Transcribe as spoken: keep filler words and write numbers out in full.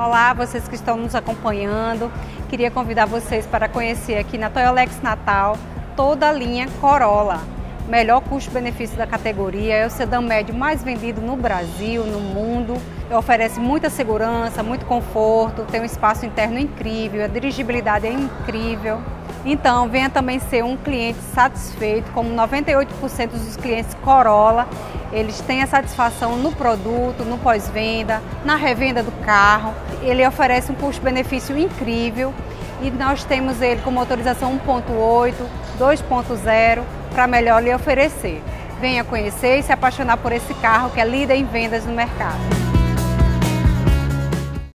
Olá, vocês que estão nos acompanhando, queria convidar vocês para conhecer aqui na Toyolex Natal toda a linha Corolla. Melhor custo-benefício da categoria, é o sedã médio mais vendido no Brasil, no mundo. Oferece muita segurança, muito conforto, tem um espaço interno incrível, a dirigibilidade é incrível. Então, venha também ser um cliente satisfeito, como noventa e oito por cento dos clientes Corolla, eles têm a satisfação no produto, no pós-venda, na revenda do carro. Ele oferece um custo-benefício incrível e nós temos ele com motorização um ponto oito, dois ponto zero, para melhor lhe oferecer. Venha conhecer e se apaixonar por esse carro que é líder em vendas no mercado.